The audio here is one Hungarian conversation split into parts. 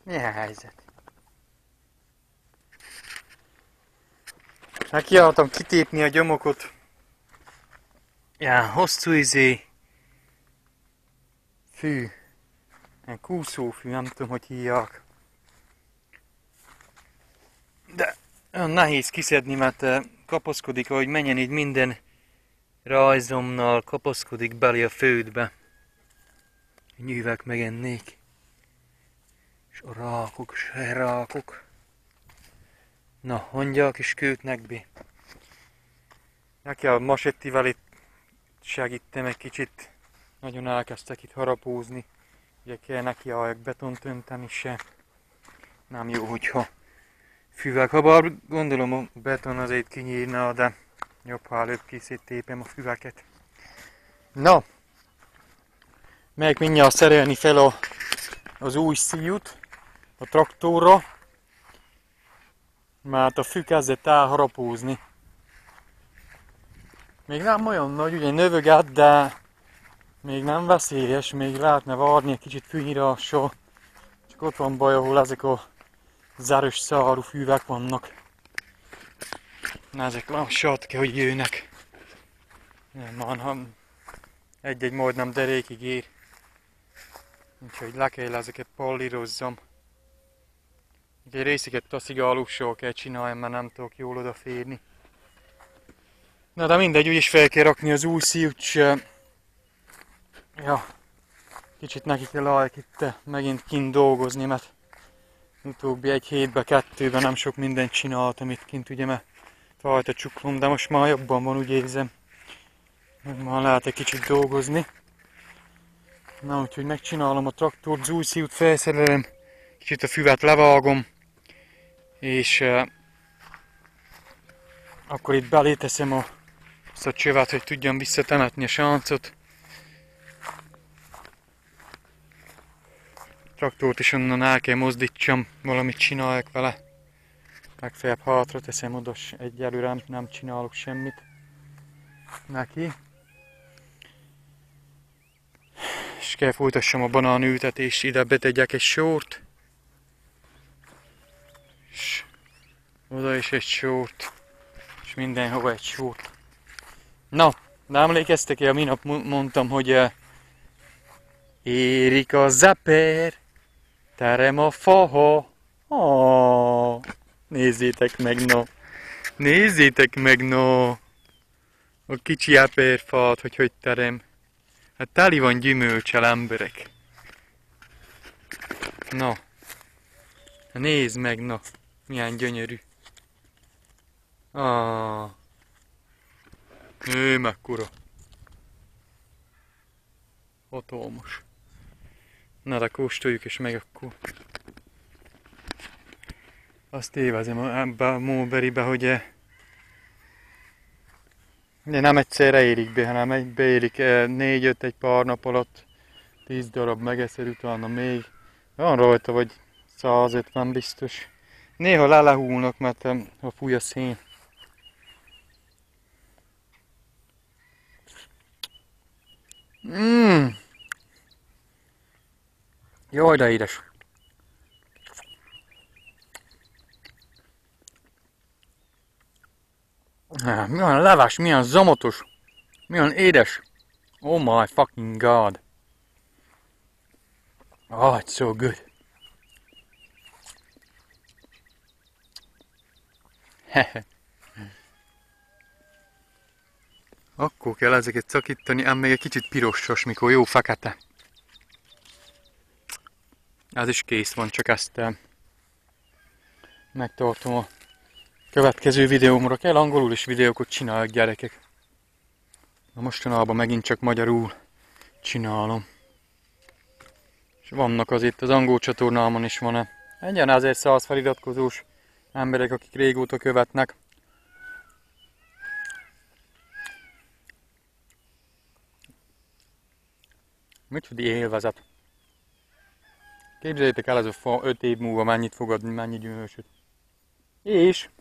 Milyen helyzet? Nekiálltam kitépni a gyomokot. Ilyen hosszú fű. Ilyen kúszófű, nem tudom, hogy hívják. De olyan nehéz kiszedni, mert kapaszkodik, ahogy menjen így minden rajzomnal, kapaszkodik belé a földbe. Nyűvek megennék. És a rákok. Na, hangyák is kötnek be. Neki a masettivel itt segítem egy kicsit. Nagyon elkezdtek itt harapózni. Ugye kell neki a betont önteni se. Nem jó, hogyha füvek. Habár gondolom a beton azért kinyírna, de jobb, ha előbb kiszéttépem a füveket. Na! Megyek mindjárt szerelni fel az új szíjút a traktorra. Mert a fű kezdett elharapózni. Még nem olyan nagy, ugye növöget, de még nem veszélyes, még lehetne várni egy kicsit fűnyírással. Csak ott van baj, ahol ezek a zárös szárú fűvek vannak. Na, ezek lassat kell, hogy jönnek. Nem van, egy-egy majdnem derékig ér. Úgyhogy le kell ezeket pallírozzam. Egy részeket taszigálóssal kell csinálni, mert nem tudok jól odaférni. Na de mindegy, úgyis fel kell rakni az új szíjút, ja, kicsit neki kell állni itt megint kint dolgozni, mert utóbbi egy hétben, kettőben nem sok mindent csináltam itt kint, ugye, mert fajt a csuklom, de most már jobban van, úgy érzem. Már lehet egy kicsit dolgozni. Na, úgyhogy megcsinálom a traktort, az új szíjút felszerelem, kicsit a füvet levágom, és akkor itt belé teszem azt a csövet, hogy tudjam visszatemetni a sáncot. A traktort is onnan el kell mozdítsam, valamit csináljak vele. Legfeljebb hátra teszem oda, egyelőre nem csinálok semmit neki. És kell folytassam a banánültetést, ide betegyek egy sort. És oda is egy sort. És mindenhova egy sort. Na, de emlékeztek-e, minap mondtam, hogy érik a zeper, terem a faha. Nézzétek meg, no! Nézzétek meg, no! A kicsi eperfát, hogy terem. Hát teli van gyümölcsel, emberek. Na, nézd meg, na, milyen gyönyörű. Mekkora. Hatalmas. Na, de kóstoljuk és meg akkor. Azt évezem ebbe a Mulberrybe, hogy de nem egyszerre érik be, hanem beérik 4-5 egy pár nap alatt. 10 darab megeszer, utána még. Van rajta vagy 150 biztos. Néha lelehúlnak, mert ha fúj a szén. Jaj, de édes. Milyen leves, milyen zamatos, milyen édes. Oh my fucking god. Oh, it's so good. Akkor kell ezeket szakítani, ám még egy kicsit pirosos, mikor jó fekete. Ez is kész van, csak ezt megtartom a következő videómra. Kell angolul is videókat csinálják, gyerekek. Na mostanában megint csak magyarul csinálom. És vannak azért az angol csatornámon is van egyen 1100 feliratkozós emberek, akik régóta követnek. Micsoda élvezet. Képzeljétek el, ez a fa 5 év múlva mennyit fog adni, mennyi gyümölcsöt. És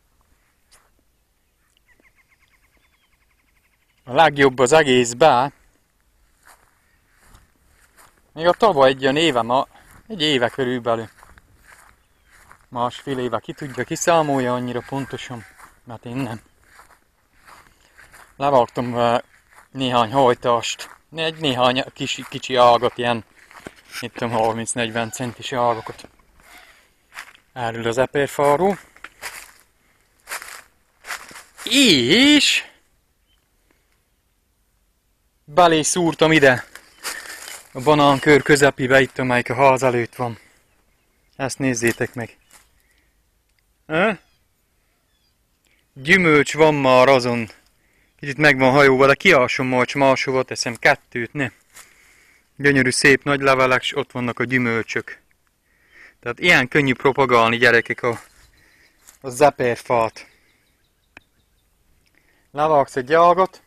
a legjobb az egészben, még a tavaly egy olyan éve, egy éve körülbelül, másfél éve ki tudja, kiszámolja annyira pontosan, mert én nem. Levágtam néhány hajtást, néhány kicsi ágat, ilyen, itt tudom, 30-40 centis ágakat. Erről az eperfáról. És belé szúrtam ide, a banánkör közepébe, itt amelyik a ház előtt van. Ezt nézzétek meg. Gyümölcs van már azon. Kicsit meg van hajóval, de kiásom majd, máshova teszem 2, ne. Gyönyörű, szép nagy levelek, és ott vannak a gyümölcsök. Tehát ilyen könnyű propagálni, gyerekek, a zeperfát. Levágsz egy ágat,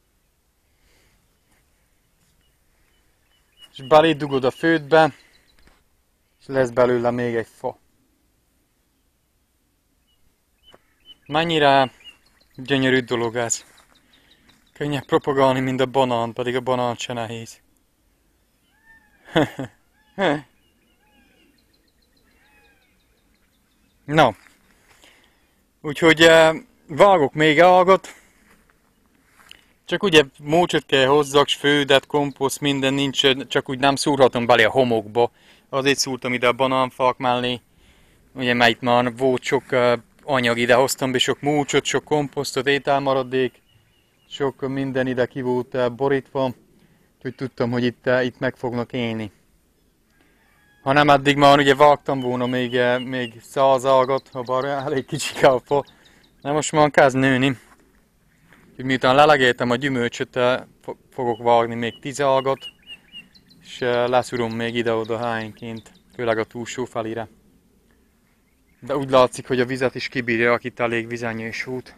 és belédugod a fődbe, és lesz belőle még egy fa. Mennyire gyönyörű dolog ez. Könnyebb propagálni, mint a banán, pedig a banán se nehéz. Na, úgyhogy vágok még ágat. Csak ugye mócsot kell hozzak, s földet, komposzt, minden nincs, csak úgy nem szúrhatom belé a homokba. Azért szúrtam ide a banánfák mellé. Ugye mert itt már volt sok anyag, ide hoztam be, sok mócsot, sok komposztot, ételmaradék. Sok minden ide ki volt borítva. Úgyhogy tudtam, hogy itt meg fognak élni. Ha nem eddig már ugye vágtam volna még 100 ágat, ha bár elég kicsik a fa. De most már kezd nőni. Úgyhogy miután lelegéltem a gyümölcsöt, fogok vágni még 10 ágat, és leszúrom még ide-oda helyenként, főleg a túlsó felére. De úgy látszik, hogy a vizet is kibírja, itt elég vizenyős út.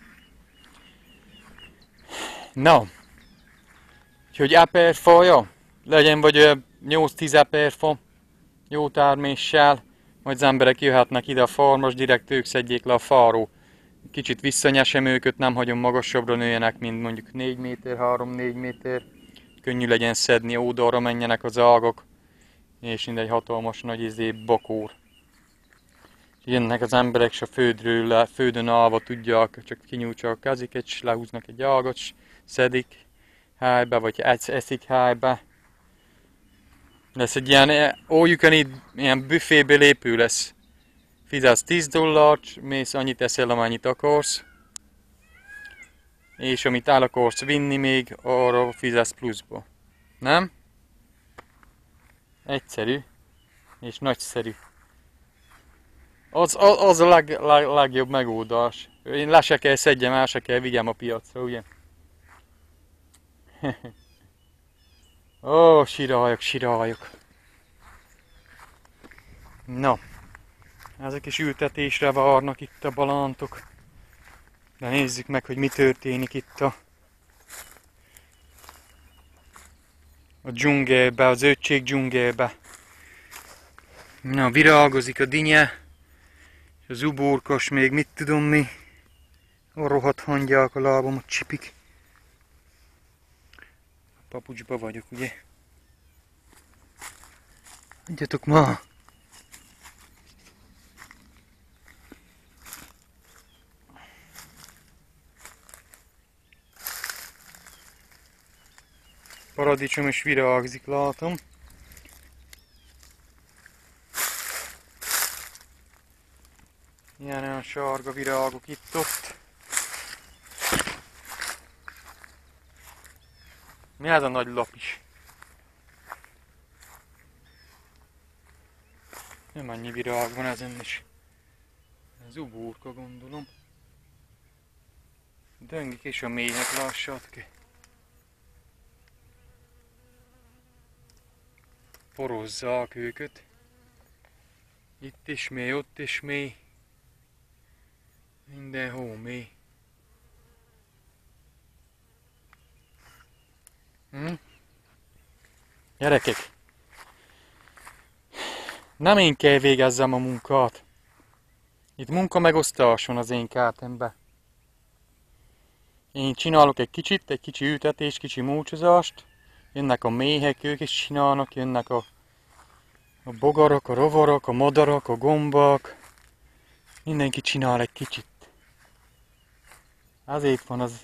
Na, úgyhogy eperfája, legyen vagy 8-10 eperfa, jó terméssel, majd az emberek jöhetnek ide a farmos, direkt ők szedjék le a fáról. Kicsit visszanyesem őket, nem hagyom magasabbra nőjenek, mint mondjuk 4 méter, 3-4 méter. Könnyű legyen szedni, oldalra menjenek az ágak, és mindegy hatalmas nagy bakór. Jönnek az emberek, és a földön állva tudják, csak kinyújtsa a keziket, és lehúznak egy ágat, és szedik helybe, vagy eszik helybe. Lesz egy ilyen all you can eat, ilyen büfébe lépő lesz. Fizetsz $10, mész annyit eszel, amennyit akarsz. És amit el akarsz vinni még, arra fizetsz pluszba. Nem? Egyszerű. És nagyszerű. Az a legjobb megoldás. Én le se kell szedjem, el se kell vigyem a piacra, ugye? Ó, siráljuk. Na. Ezek is ültetésre várnak itt a balántok. De nézzük meg, hogy mi történik itt a dzsungelbe, a zöldség dzsungelbe. Na, virágozik a dinye, és az uborkos még mit tudom mi. A rohadt hangyák a lábamot csipik. A papucsba vagyok, ugye? Adjatok ma! Paradicsom is virágzik, látom. Ilyen olyan sárga virágok itt-ott. Mi ez a nagy lap is? Nem annyi virág van ezen is. Ez uborka, gondolom. Döngik és a méhek, lássátok. Porozzák őket. Itt is mély, ott is mély. Mindenhol mély. Gyerekek! Nem én kell végezzem a munkát. Itt munkamegosztás van az én kártemben. Én csinálok egy kicsi ültetés, kicsi múcsozást. Jönnek a méhek, ők is csinálnak, jönnek a bogarak, a rovarok, a madarak, a gombák. Mindenki csinál egy kicsit. Azért van az...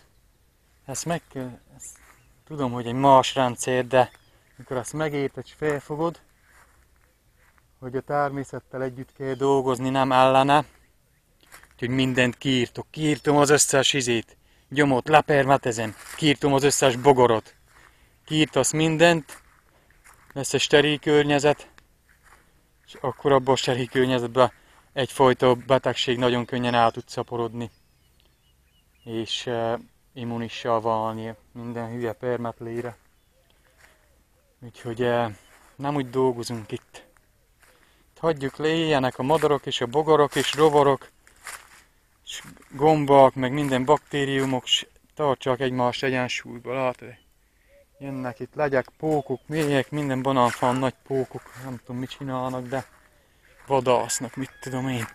tudom, hogy egy más rendszer, de mikor azt megérted és felfogod, hogy a természettel együtt kell dolgozni, nem ellene, úgyhogy mindent kiírtok. Kiírtom az összes gyomot, lepermetezem, kiírtom az összes bogorot. Kiírtasz mindent, lesz egy steril környezet, és akkor abban a steril környezetben egyfajta betegség nagyon könnyen el tud szaporodni. És immunissá válni minden hülye permetlére. Úgyhogy nem úgy dolgozunk itt. Hagyjuk le, éljenek a madarak és a bogarak és rovarok, és gombák, meg minden baktériumok, tartsák egymást egyensúlyba, látod? Jönnek itt legyek, pókok, mélyek, minden banánfán nagy pókok, nem tudom mit csinálnak, de vadásznak, mit tudom én.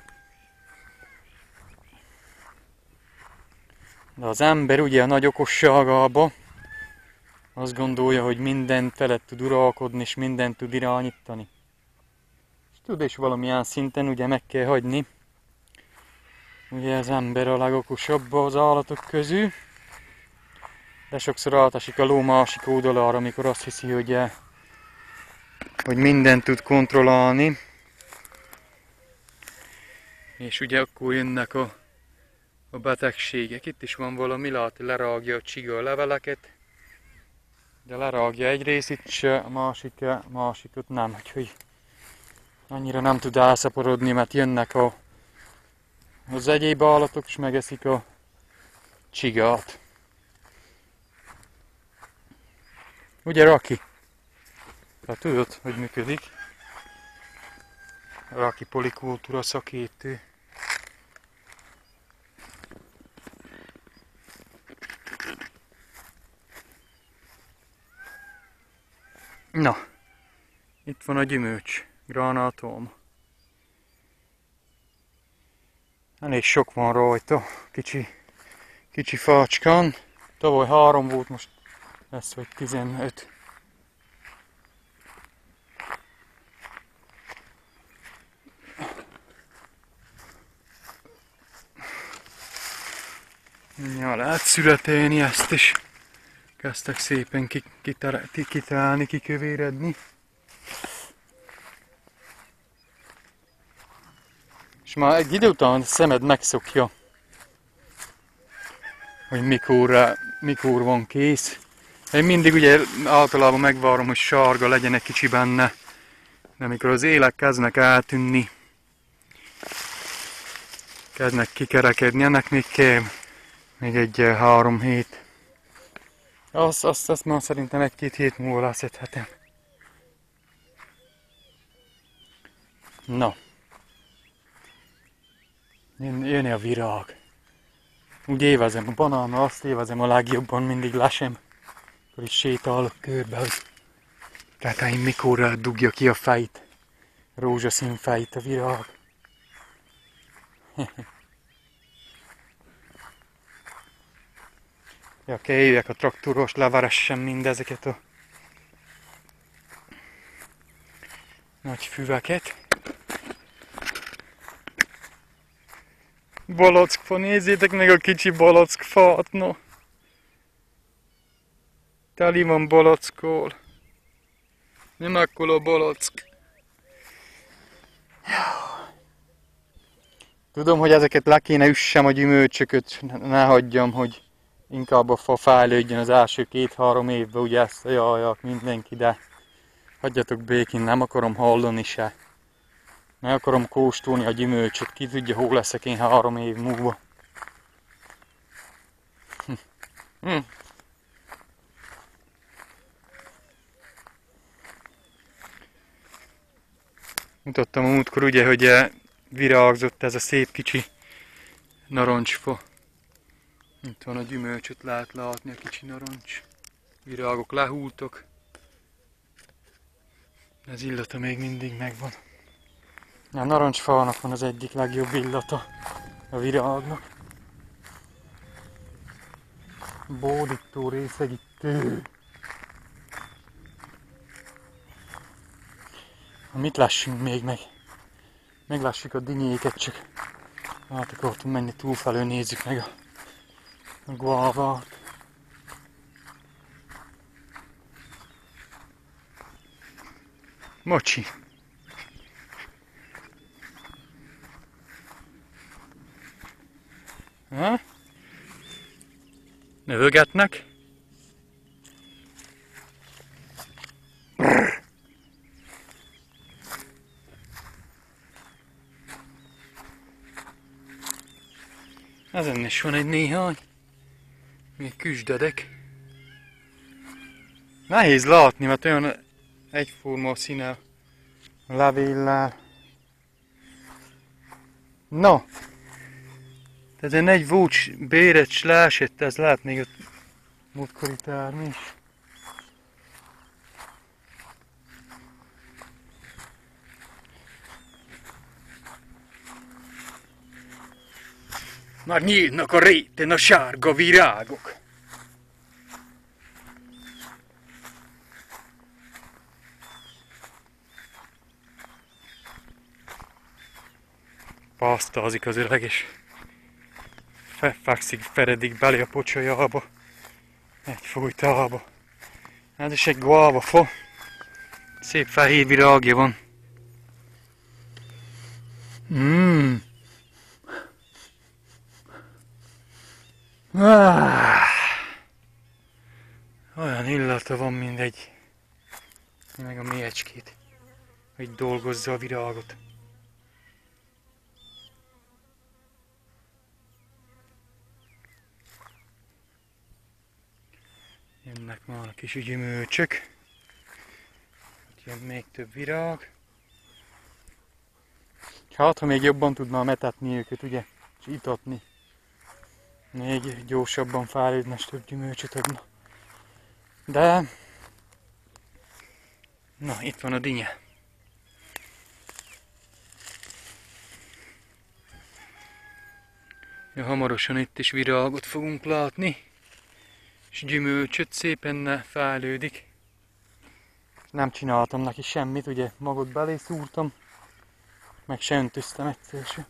De az ember ugye a nagy okosságába azt gondolja, hogy mindent felett tud uralkodni, és mindent tud irányítani. És tud is valamilyen szinten ugye meg kell hagyni. Ugye az ember a legokosabb az állatok közül. De sokszor átesik a ló másik oldalára, amikor azt hiszi, hogy mindent tud kontrollálni. És ugye akkor jönnek a betegségek. Itt is van valami, látni, lerágja a csiga a leveleket. De lerágja egy részét, és a másikot nem. Úgyhogy annyira nem tud elszaporodni, mert jönnek az egyéb állatok, és megeszik a csigát. Ugye, Raki? Tehát tudod, hogy működik? Raki polikultúra szakértő. Na, itt van a gyümölcs, granátum. Elég sok van rajta, kicsi fácskán. Tavaly 3 volt, most lesz vagy 15. Ja, lehet születelni ezt is. Kezdtek szépen kitálni, kikövéredni. És már egy idő után a szemed megszokja, hogy mikor van kész. Én mindig ugye általában megvárom, hogy sárga legyen egy kicsi benne. De amikor az élek kezdnek eltűnni, kezdnek kikerekedni, ennek még kell egy 3 hét. Azt már szerintem 1-2 hét múlva leszedhetem. Na. Jön a virág. Úgy évezem a banánnal, azt évezem a legjobban, mindig lesem. Akkor is sétálok körbe, hogy kákáim mikorra dugja ki a fejt. Rózsaszín fejt a virág. Ja, kell jöjjek a traktoros, leveressem mindezeket a nagy füveket. Balackfa, nézzétek meg a kicsi balackfát, no. Teli van balackkal. Nem ekkora a balack. Tudom, hogy ezeket le kéne üssem a gyümölcsököt, ne hagyjam, hogy inkább a fa fejlődjön az első 2-3 évben, ugye ezt jajjak mindenki, de hagyjatok békén, nem akarom hallani se. Meg akarom kóstolni a gyümölcsöt, ki tudja, hol leszek én 3 év múlva. Mutattam a múltkor ugye, hogy virágzott ez a szép kicsi narancsfa. Itt van a gyümölcsöt, lehet látni a kicsi narancs. Virágok lehúltak. Ez illata még mindig megvan. A narancsfának van az egyik legjobb illata a virágnak. Bódító, részegítő. Mit lássunk még meg? Meglássuk a dinyéket csak. Hát akartunk menni túlfelől, nézzük meg a guávát. Mocsi! Ha? Növögetnek. Ezen is van egy néhány. Még küsdedek. Nehéz látni, mert olyan egyforma a színe a levéllel. No! Tehát egy vúcs bérecs leesett, ez lehet még a múltkori tármi is. Már nyílnak a réten a sárga virágok. Pásztázik az öreg, és feredik belé a pocsolyába. Egyfolytába. Ez is egy guava fa. Szép fehér virágja van. Olyan illata van, mint meg a mélyecskét, hogy dolgozza a virágot. Jönnek már a kis gyümölcsök. Ott jön még több virág. Hát, ha még jobban tudnám etetni őket, ugye, és itatni. Még gyorsabban fejlődne, és több gyümölcsöt adna. De... Na, itt van a dinye. Ja, hamarosan itt is virágot fogunk látni. És gyümölcsöt szépen fejlődik. Nem csináltam neki semmit, ugye magot belé szúrtam. Meg se öntöztem egyszer se.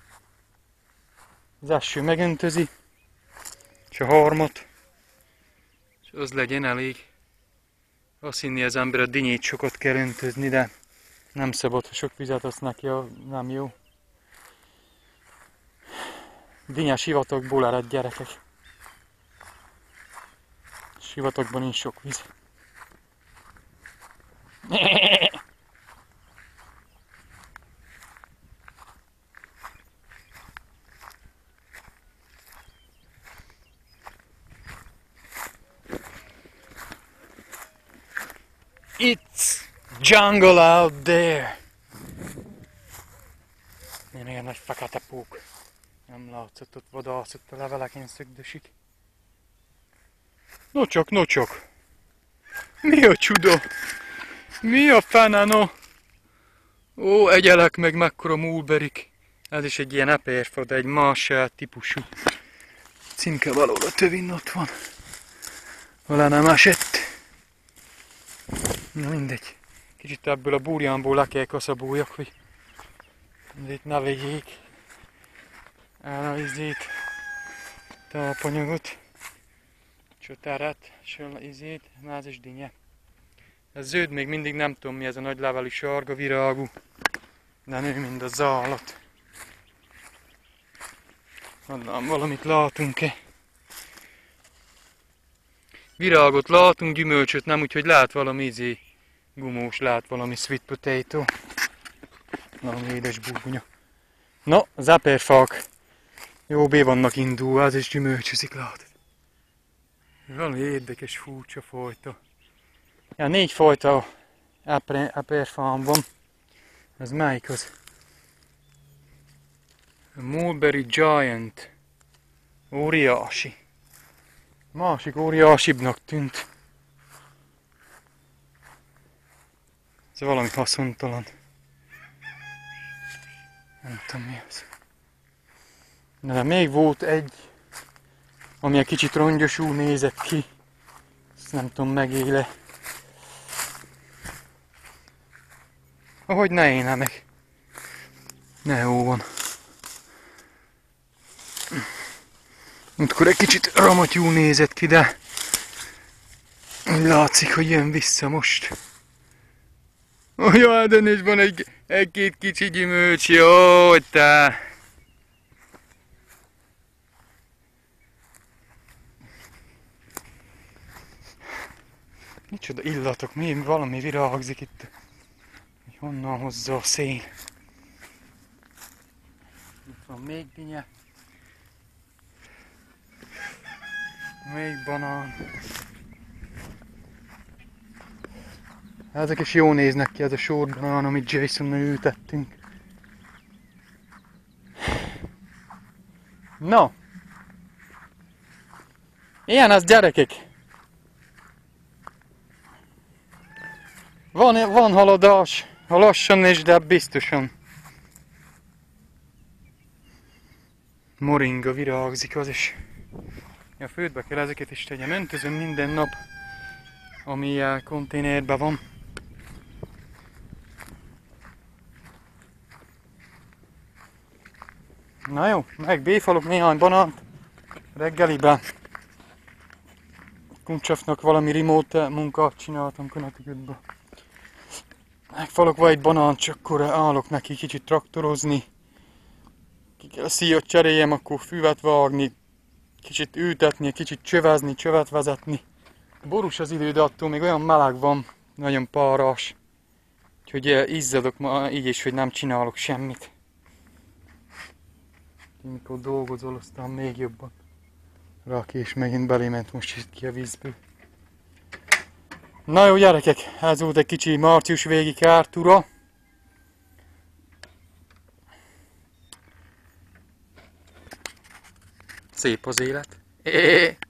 Az első megöntözi. És a harmat. És az legyen elég. Azt hinni az ember, a dinyét sokat kell öntözni, de nem szabad, ha sok vizet azt neki, nem jó. Dinya sivatagból ered, gyerekek. Sivatagban nincs sok víz. It's jungle out there. Ilyen nagy fekete pók. Nem látszott, ott vadászott a leveleken szögdösik. Nocsok, nocsok! Mi a csuda? Mi a fene, no? Ó, egyelek meg mekkora mulberik. Ez is egy ilyen eperfa, de egy más típusú. Címke valahol a tövin ott van. Vala nem esett. Na mindegy. Kicsit ebből a burjánból le kell kaszabuljak, hogy itt ne vegyék el a izét, tápanyagot, csotárát, és a izét, názes dinye. Ez zöld még mindig nem tudom mi, ez a nagy levelű sárga virágú, de nő mind a zálat. Mondom, valamit látunk-e? Virágot látunk, gyümölcsöt nem, úgyhogy lát valami izé gumós, lát valami sweet potato. Valami édes burgonya. No, az eperfák jó bé vannak indulva, az is gyümölcsözik, látod. Valami érdekes, furcsa fajta. Ja, 4 fajta eperfám van. Ez melyik az? A Mulberry Giant. Óriási. Másik óriásibbnak tűnt. Ez valami haszontalan. Nem tudom mi az. De még volt egy, ami egy kicsit rongyosul nézett ki. Ezt nem tudom, megéle. Ahogy ne éne meg. Ne jó van. Akkor egy kicsit ramatyú nézett ki, de látszik, hogy jön vissza most. Jaj, de nézd, van egy-két kicsi gyümölcs, jó, te! Micsoda illatok, valami virágzik itt. Honnan hozza a szél? Itt van még dinye. Még banán. Ezek is jól néznek ki, ez a sódbanán, amit Jasonnal ültettünk. No! Ilyen az, gyerekek! Van haladás, ha lassan is, de biztosan. Moringa virágzik az is. Ja, földbe kell ezeket is tegyem. Öntözöm minden nap, ami a konténerben van. Na jó, megbéfalok néhány banánt reggeliben. Kuncsafnak valami remote munkát csináltam Connecticutba. Megfalok vagy egy banánt, csak akkor állok neki kicsit traktorozni. Ki kell a szíjat cseréljem, akkor füvet vágni, kicsit ültetni, kicsit csövezni, csövet vezetni. Borús az idő, de attól még olyan meleg van, nagyon párás. Úgyhogy izzadok ma így is, hogy nem csinálok semmit. Mikor dolgozol, aztán még jobban. Raki és megint belément most itt ki a vízből. Na jó gyerekek, ez volt egy kicsi március végi kártúra. Szép az élet.